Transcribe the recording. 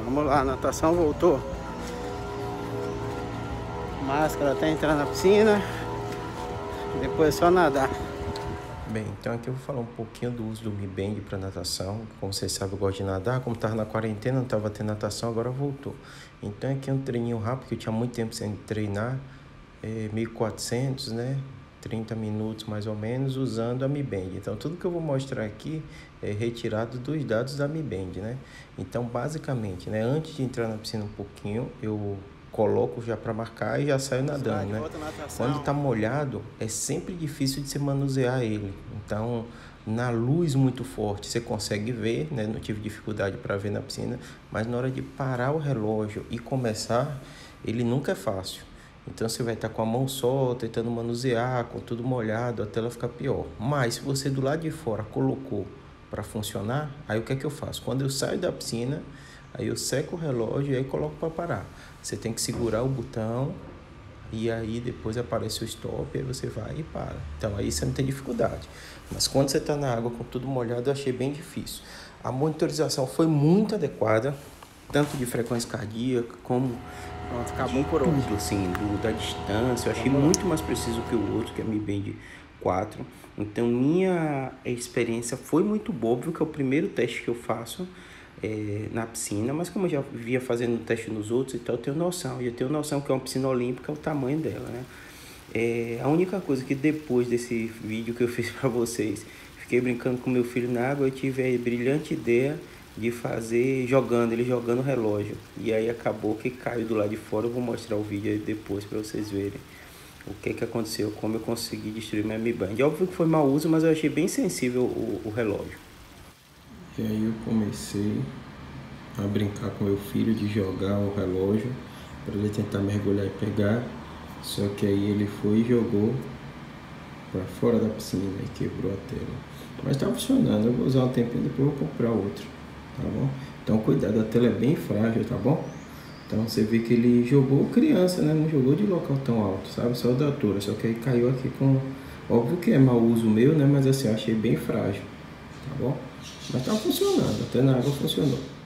Vamos lá, a natação voltou. Máscara até entrar na piscina. Depois é só nadar. Bem, então aqui eu vou falar um pouquinho do uso do Mi Band para natação. Como vocês sabem, eu gosto de nadar. Como estava na quarentena, não estava tendo natação, agora voltou. Então aqui é um treininho rápido, que eu tinha muito tempo sem treinar. 1.400, né? 30 minutos mais ou menos, usando a Mi Band. Então tudo que eu vou mostrar aqui é retirado dos dados da Mi Band, né? Então basicamente, né, antes de entrar na piscina um pouquinho, eu coloco já para marcar e já saio nadando, né? Quando tá molhado, é sempre difícil de se manusear ele. Então, na luz muito forte, você consegue ver, né? Não tive dificuldade para ver na piscina, mas na hora de parar o relógio e começar, ele nunca é fácil. Então você vai estar com a mão só, tentando manusear, com tudo molhado, até ela ficar pior. Mas se você do lado de fora colocou para funcionar, aí o que é que eu faço? Quando eu saio da piscina, aí eu seco o relógio e aí coloco para parar. Você tem que segurar o botão e aí depois aparece o stop e aí você vai e para. Então aí você não tem dificuldade. Mas quando você está na água com tudo molhado, eu achei bem difícil. A monitorização foi muito adequada, tanto de frequência cardíaca como Pronto, acabou por hoje. tudo, assim, da distância. Eu achei muito mais preciso que o outro, que é a Mi Band 4. Então minha experiência foi muito boa, óbvio que é o primeiro teste que eu faço na piscina, mas como eu já via fazendo teste nos outros e tal, eu tenho noção que é uma piscina olímpica, o tamanho dela, né? A única coisa que depois desse vídeo que eu fiz para vocês, fiquei brincando com meu filho na água, eu tive a brilhante ideia de fazer ele jogando o relógio, e aí acabou que caiu do lado de fora. Eu vou mostrar o vídeo aí depois para vocês verem o que aconteceu, como eu consegui destruir minha Mi Band. Óbvio que foi mau uso, mas eu achei bem sensível o relógio. E aí eu comecei a brincar com meu filho de jogar o relógio para ele tentar mergulhar e pegar, só que aí ele foi e jogou para fora da piscina e quebrou a tela. Mas tá funcionando, eu vou usar um tempinho, depois eu vou comprar outro, tá bom? Então cuidado, a tela é bem frágil, tá bom? Então você vê que ele jogou criança, né? Não jogou de local tão alto, sabe? Só da altura, só que aí caiu aqui com... Óbvio que é mau uso meu, né? Mas assim, eu achei bem frágil, tá bom? Mas tá funcionando, até na água funcionou.